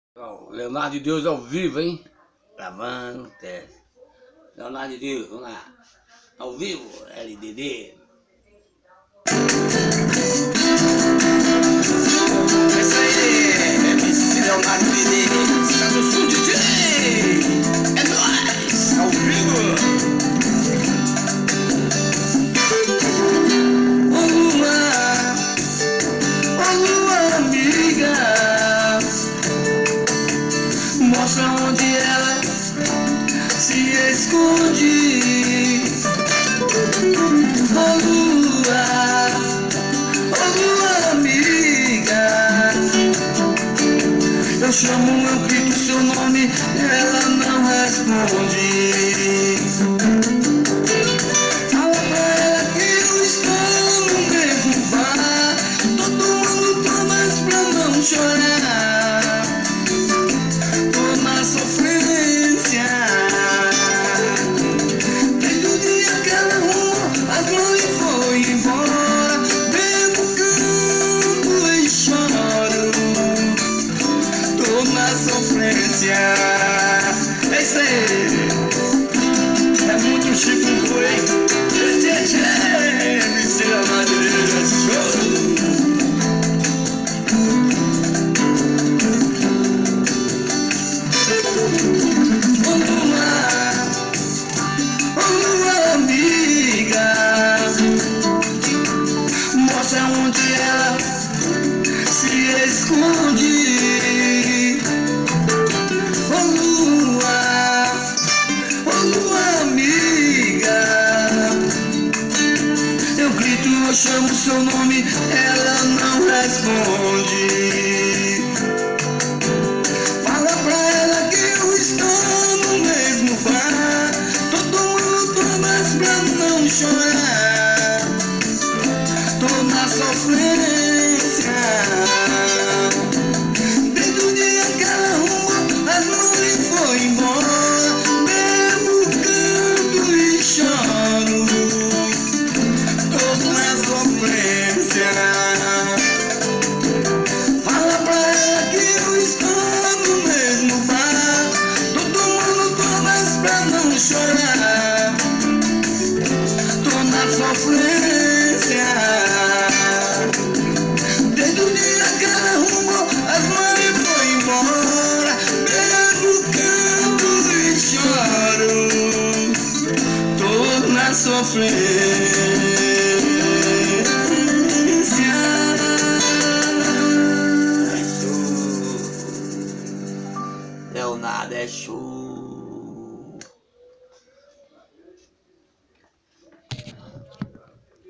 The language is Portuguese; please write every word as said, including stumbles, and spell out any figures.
Ó, Leonardo de Deus ao vivo, hein? Gravando, teste. Leonardo de Deus, vamos lá. Ao vivo, L D D. Essa aí é M C Leonardo de Deus. Tá no sul, D J. É nóis, ao vivo. Ô Lua, ô Lua, amiga, mostra onde ela se esconde. Ô Lua, ô Lua, amiga, eu chamo, eu grito seu nome, ela não responde. Fala pra ela que eu estou no mesmo bar, todo mundo toma pra não chorar. Tô na sofrência, desde o dia que ela arrumou as mãos e foi embora. Bebo, canto e choro, tô na sofrência. É isso aí, é muito Chico Boi. Tchê, tchê, me ensina a madeira, show. Ô Lua, ô Lua, amiga, mostra onde ela se esconde. Ô Lua, ô Lua, amiga, eu grito, eu chamo seu nome, ela não responde. Fala pra ela que eu estou no mesmo bar, todo mundo toma pra não chorar. Tô na sofrência, desde o dia que ela arrumou as mãos e foi embora. Bebo, canto e choro, tô na sofrência. Fala pra ela que eu estou no mesmo bar, todo mundo toma pra não chorar. Tô na sofrência, desde o dia que ela arrumou as mãos e foi embora. Bebo, canto e choro, tô na sofrência. Leonardo é show.